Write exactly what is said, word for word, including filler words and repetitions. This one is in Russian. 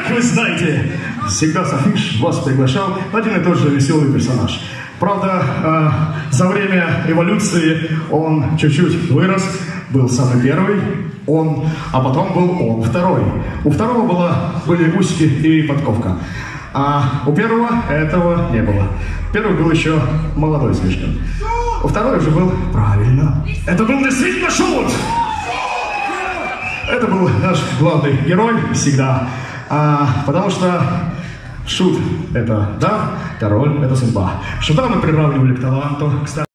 как вы знаете, всегда с афиш вас приглашал один и тот же веселый персонаж. Правда, э, за время эволюции он чуть-чуть вырос, был самый первый, он, а потом был он второй. У второго была, были усики и подковка, а у первого этого не было. Первый был еще молодой слишком. У второй уже был правильно. Это был действительно шут! Это был наш главный герой всегда, а, потому что шут — это дар, король — это судьба. Шута мы приравнивали к таланту, кстати.